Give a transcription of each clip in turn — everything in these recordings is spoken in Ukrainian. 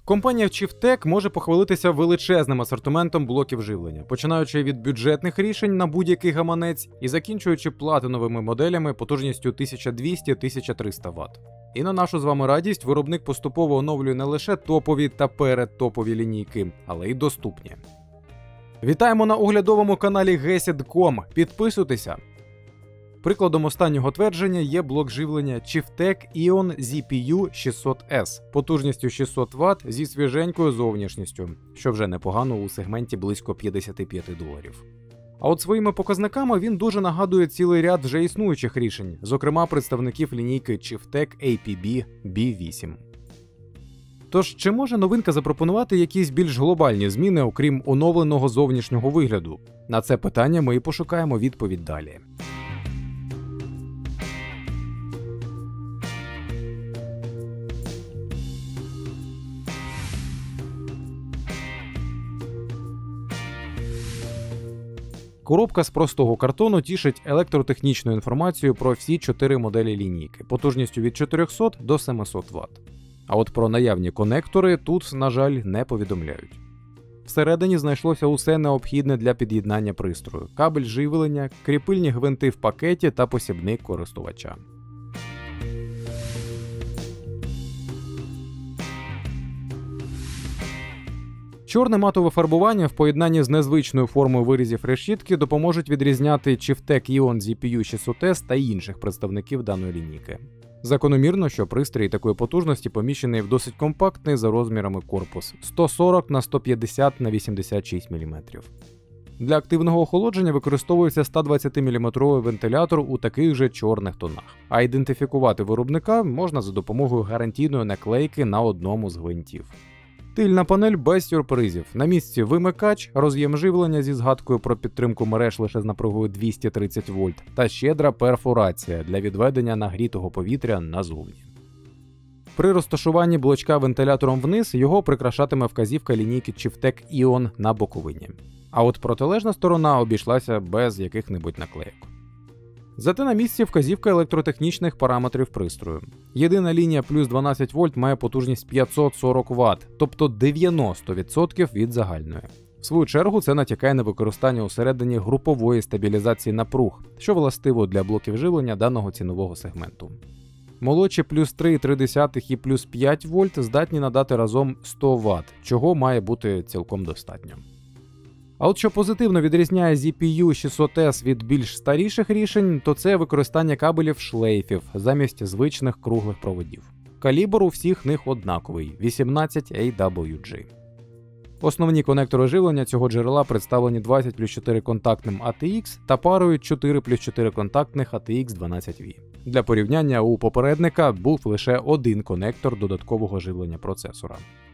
Компанія Chieftec може похвалитися величезним асортиментом блоків живлення, починаючи від бюджетних рішень на будь-який гаманець і закінчуючи платиновими моделями потужністю 1200-1300 Вт. І на нашу з вами радість виробник поступово оновлює не лише топові та передтопові лінійки, але й доступні. Вітаємо на оглядовому каналі Gesit.com. Підписуйтеся! Прикладом останнього твердження є блок живлення Chieftec Ion ZPU 600S потужністю 600 Вт зі свіженькою зовнішністю, що вже непогано у сегменті близько $55. А от своїми показниками він дуже нагадує цілий ряд вже існуючих рішень, зокрема представників лінійки Chieftec APB B8. Тож, чи може новинка запропонувати якісь більш глобальні зміни, окрім оновленого зовнішнього вигляду? На це питання ми і пошукаємо відповідь далі. Коробка з простого картону тішить електротехнічною інформацією про всі 4 моделі лінійки, потужністю від 400 до 700 Вт. А от про наявні конектори тут, на жаль, не повідомляють. Всередині знайшлося усе необхідне для під'єднання пристрою: кабель живлення, кріпильні гвинти в пакеті та посібник користувача. Чорне матове фарбування в поєднанні з незвичною формою вирізів решітки допоможуть відрізняти Chieftec Ion ZPU 600S та інших представників даної лінійки. Закономірно, що пристрій такої потужності поміщений в досить компактний за розмірами корпус 140 на 150 на 86 мм. Для активного охолодження використовується 120-мм вентилятор у таких же чорних тонах, а ідентифікувати виробника можна за допомогою гарантійної наклейки на одному з гвинтів. Тильна панель без сюрпризів. На місці вимикач, роз'єм живлення зі згадкою про підтримку мереж лише з напругою 230 вольт та щедра перфорація для відведення нагрітого повітря назовні. При розташуванні блочка вентилятором вниз його прикрашатиме вказівка лінійки Chieftec Ion на боковині. А от протилежна сторона обійшлася без яких-небудь наклеїк. Зате на місці вказівка електротехнічних параметрів пристрою. Єдина лінія плюс 12 вольт має потужність 540 Вт, тобто 90% від загальної. В свою чергу це натякає на використання усередині групової стабілізації напруг, що властиво для блоків живлення даного цінового сегменту. Молодші плюс 3,3 і плюс 5 вольт здатні надати разом 100 Вт, чого має бути цілком достатньо. А от що позитивно відрізняє ZPU 600S від більш старіших рішень, то це використання кабелів шлейфів замість звичних круглих проводів. Калібр у всіх них однаковий – 18 AWG. Основні конектори живлення цього джерела представлені 20+4 контактним ATX та парою 4+4 контактних ATX 12V. Для порівняння, у попередника був лише один конектор додаткового живлення процесора.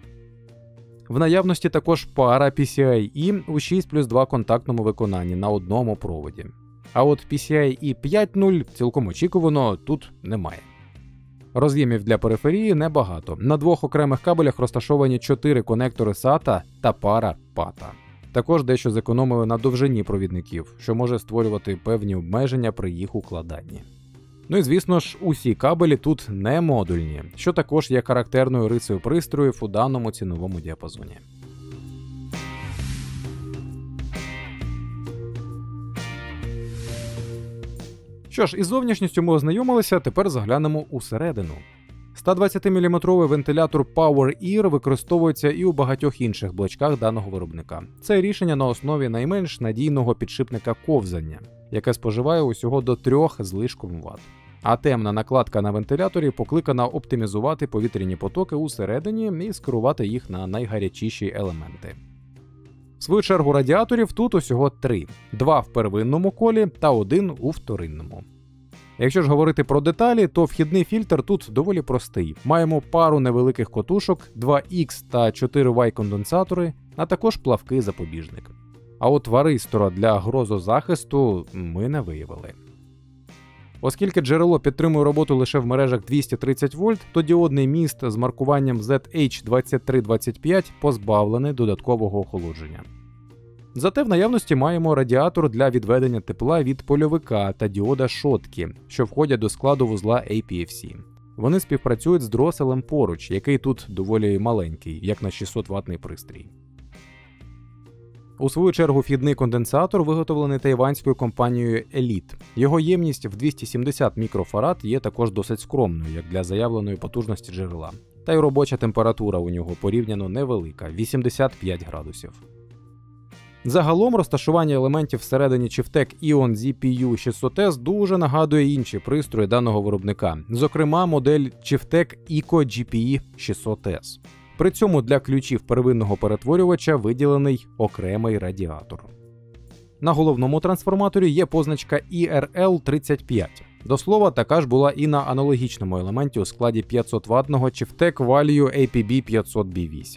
В наявності також пара PCIe у 6+2 контактному виконанні на одному проводі. А от PCIe 5.0 цілком очікувано тут немає. Роз'ємів для периферії небагато. На двох окремих кабелях розташовані 4 конектори SATA та пара PATA. Також дещо зекономили на довжині провідників, що може створювати певні обмеження при їх укладанні. Ну і звісно ж, усі кабелі тут не модульні, що також є характерною рисою пристроїв у даному ціновому діапазоні. Що ж, із зовнішністю ми ознайомилися, тепер заглянемо усередину. 120-мм вентилятор PowerEar використовується і у багатьох інших блочках даного виробника. Це рішення на основі найменш надійного підшипника ковзання, яке споживає усього до 3 з лишком Вт. А темна накладка на вентиляторі покликана оптимізувати повітряні потоки усередині і скерувати їх на найгарячіші елементи. В свою чергу радіаторів тут усього 3. 2 в первинному колі та 1 у вторинному. Якщо ж говорити про деталі, то вхідний фільтр тут доволі простий. Маємо пару невеликих котушок, 2 X та 4 Y конденсатори, а також плавкий запобіжник. А от варистора для грозозахисту ми не виявили. Оскільки джерело підтримує роботу лише в мережах 230 вольт, то діодний міст з маркуванням ZH2325 позбавлений додаткового охолодження. Зате в наявності маємо радіатор для відведення тепла від польовика та діода шотки, що входять до складу вузла APFC. Вони співпрацюють з дроселем поруч, який тут доволі маленький, як на 600-ваттний пристрій. У свою чергу вхідний конденсатор виготовлений тайванською компанією Elite. Його ємність в 270 мікрофарад є також досить скромною, як для заявленої потужності джерела. Та й робоча температура у нього порівняно невелика – 85 градусів. Загалом розташування елементів всередині Chieftec Ion ZPU 600S дуже нагадує інші пристрої даного виробника, зокрема модель Chieftec Eco GPE 600S. При цьому для ключів первинного перетворювача виділений окремий радіатор. На головному трансформаторі є позначка ERL35. До слова, така ж була і на аналогічному елементі у складі 500-ваттного Chieftec Value APB 500B8.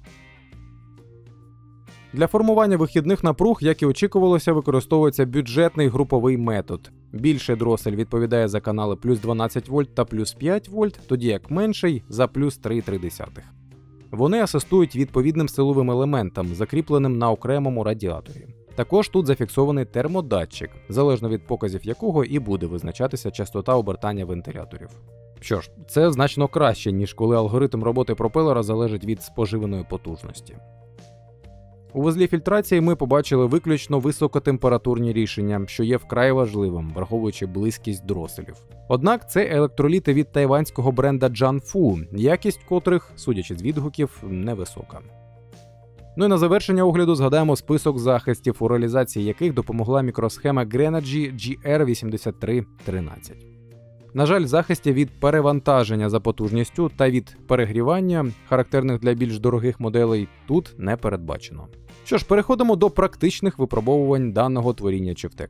Для формування вихідних напруг, як і очікувалося, використовується бюджетний груповий метод. Більший дросель відповідає за канали плюс 12 вольт та плюс 5 вольт, тоді як менший – за плюс 3,3. Вони асистують відповідним силовим елементам, закріпленим на окремому радіаторі. Також тут зафіксований термодатчик, залежно від показів якого і буде визначатися частота обертання вентиляторів. Що ж, це значно краще, ніж коли алгоритм роботи пропелера залежить від споживаної потужності. У вузлі фільтрації ми побачили виключно високотемпературні рішення, що є вкрай важливим, враховуючи близькість дроселів. Однак це електроліти від тайванського бренда Jiangfu, якість котрих, судячи з відгуків, невисока. Ну і на завершення огляду згадаємо список захистів, у реалізації яких допомогла мікросхема Grenergy GR8313. На жаль, захистів від перевантаження за потужністю та від перегрівання, характерних для більш дорогих моделей, тут не передбачено. Що ж, переходимо до практичних випробовувань даного творіння Chieftec.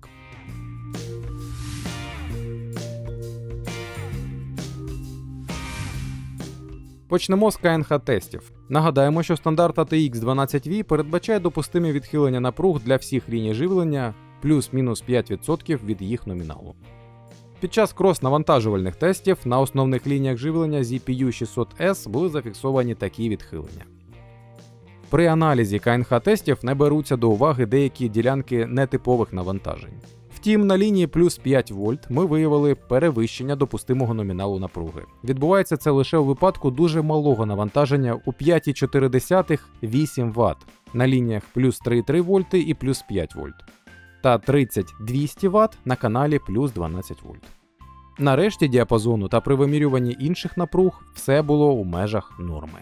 Почнемо з КНХ-тестів. Нагадаємо, що стандарт ATX 12V передбачає допустимі відхилення напруг для всіх ліній живлення плюс-мінус 5% від їх номіналу. Під час крос-навантажувальних тестів на основних лініях живлення ZPU 600S були зафіксовані такі відхилення. При аналізі КНХ-тестів не беруться до уваги деякі ділянки нетипових навантажень. Втім, на лінії плюс 5 вольт ми виявили перевищення допустимого номіналу напруги. Відбувається це лише у випадку дуже малого навантаження у 5,4-8 Вт на лініях плюс 3,3 вольти і плюс 5 вольт. Та 30-200 Вт на каналі плюс 12 вольт. На решті діапазону та при вимірюванні інших напруг все було у межах норми.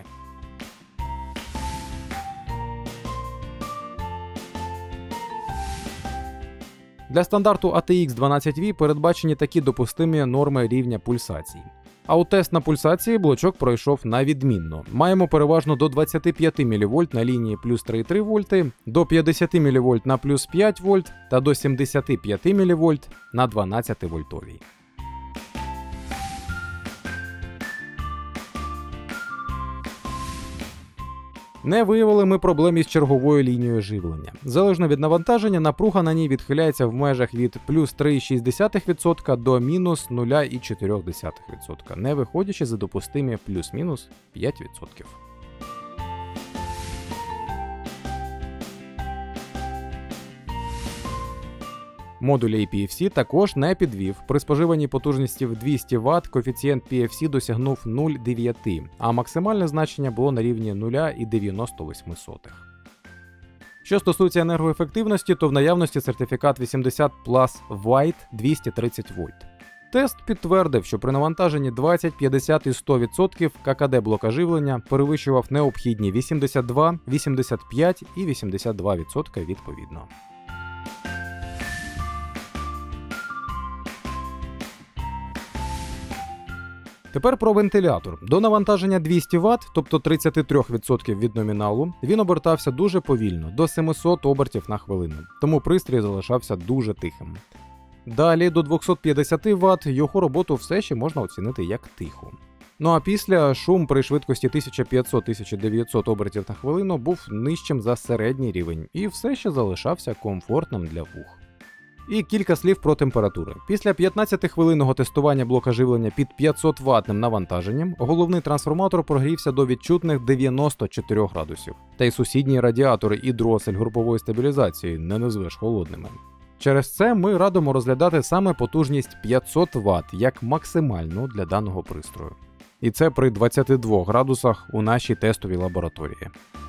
Для стандарту ATX 12V передбачені такі допустимі норми рівня пульсацій. А у тест на пульсації блочок пройшов на відмінно. Маємо переважно до 25 мВ на лінії плюс 3,3 вольти, до 50 мВ на плюс 5 вольт та до 75 мВ на 12 вольтовій. Не виявили ми проблем із черговою лінією живлення. Залежно від навантаження, напруга на ній відхиляється в межах від плюс 3,6% до мінус 0,4%, не виходячи за допустимі плюс-мінус 5%. Модуль APFC також не підвів. При споживанні потужності в 200 Вт коефіцієнт PFC досягнув 0,9, а максимальне значення було на рівні 0,98. Що стосується енергоефективності, то в наявності сертифікат 80 Plus White 230 вольт. Тест підтвердив, що при навантаженні 20, 50 і 100% ККД блока живлення перевищував необхідні 82, 85 і 82% відповідно. Тепер про вентилятор. До навантаження 200 Вт, тобто 33% від номіналу, він обертався дуже повільно, до 700 обертів на хвилину, тому пристрій залишався дуже тихим. Далі до 250 Вт його роботу все ще можна оцінити як тиху. Ну а після шум при швидкості 1500-1900 обертів на хвилину був нижчим за середній рівень і все ще залишався комфортним для вух. І кілька слів про температури. Після 15-хвилинного тестування блока живлення під 500 ваттним навантаженням головний трансформатор прогрівся до відчутних 94 градусів. Та й сусідні радіатори і дросель групової стабілізації не назвеш холодними. Через це ми радимо розглядати саме потужність 500 Вт як максимальну для даного пристрою. І це при 22 градусах у нашій тестовій лабораторії.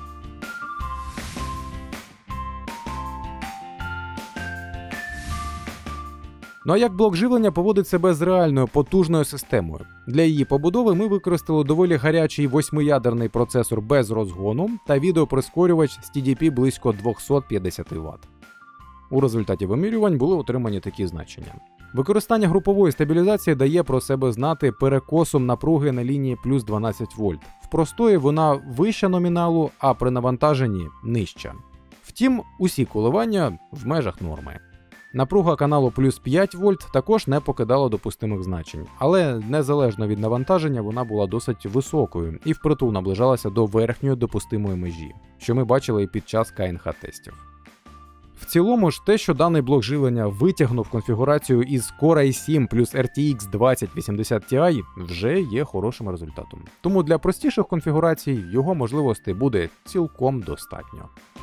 Ну а як блок живлення поводить себе з реальною потужною системою? Для її побудови ми використали доволі гарячий 8-ядерний процесор без розгону та відеоприскорювач з TDP близько 250 Вт. У результаті вимірювань були отримані такі значення. Використання групової стабілізації дає про себе знати перекосом напруги на лінії плюс 12 вольт. В простої вона вища номіналу, а при навантаженні нижча. Втім, усі коливання в межах норми. Напруга каналу плюс 5 вольт також не покидала допустимих значень, але незалежно від навантаження вона була досить високою і впритул наближалася до верхньої допустимої межі, що ми бачили і під час КНХ-тестів. В цілому ж те, що даний блок живлення витягнув конфігурацію із Core i7 плюс RTX 2080 Ti, вже є хорошим результатом. Тому для простіших конфігурацій його можливостей буде цілком достатньо.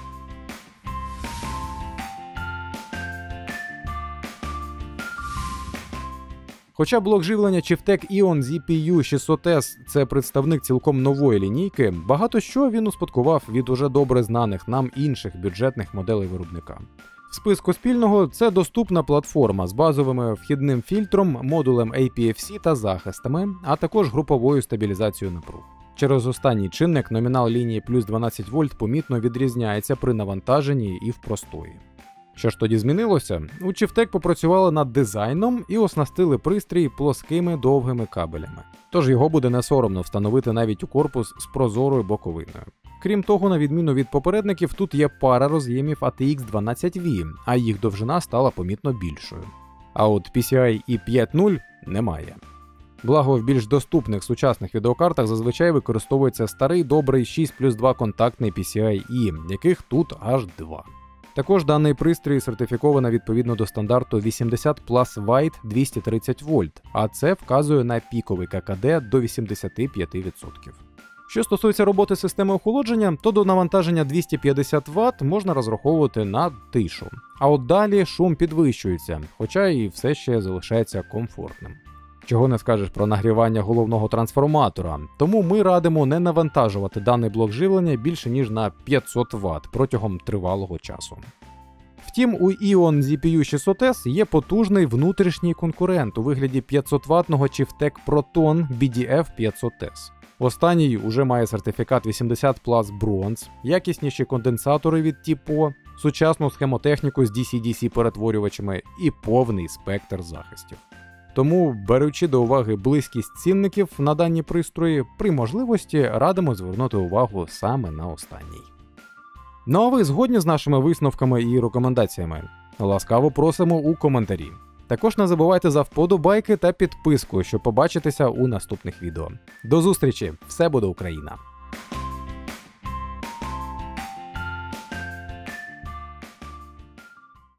Хоча блок живлення Chieftec Ion ZPU 600S – це представник цілком нової лінійки, багато що він успадкував від уже добре знаних нам інших бюджетних моделей виробника. В списку спільного – це доступна платформа з базовим вхідним фільтром, модулем APFC та захистами, а також груповою стабілізацією напруг. Через останній чинник номінал лінії плюс 12 вольт помітно відрізняється при навантаженні і в простої. Що ж тоді змінилося? У Chieftec попрацювали над дизайном і оснастили пристрій плоскими довгими кабелями. Тож його буде не соромно встановити навіть у корпус з прозорою боковиною. Крім того, на відміну від попередників, тут є пара роз'ємів ATX 12V, а їх довжина стала помітно більшою. А от PCIe 5.0 немає. Благо, в більш доступних сучасних відеокартах зазвичай використовується старий добрий 6+2 контактний PCIe, яких тут аж 2. Також даний пристрій сертифіковано відповідно до стандарту 80 Plus White 230 вольт, а це вказує на піковий ККД до 85%. Що стосується роботи системи охолодження, то до навантаження 250 Вт можна розраховувати на тишу. А от далі шум підвищується, хоча і все ще залишається комфортним. Чого не скажеш про нагрівання головного трансформатора, тому ми радимо не навантажувати даний блок живлення більше ніж на 500 Вт протягом тривалого часу. Втім, у Ion ZPU 600S є потужний внутрішній конкурент у вигляді 500-ваттного Chieftec Proton BDF 500S. Останній уже має сертифікат 80 Plus Bronze, якісніші конденсатори від TPO, сучасну схемотехніку з DC-DC перетворювачами і повний спектр захистів. Тому, беручи до уваги близькість цінників на дані пристрої, при можливості радимо звернути увагу саме на останній. Ну а ви згодні з нашими висновками і рекомендаціями? Ласкаво просимо у коментарі. Також не забувайте за вподобайки та підписку, щоб побачитися у наступних відео. До зустрічі! Все буде Україна!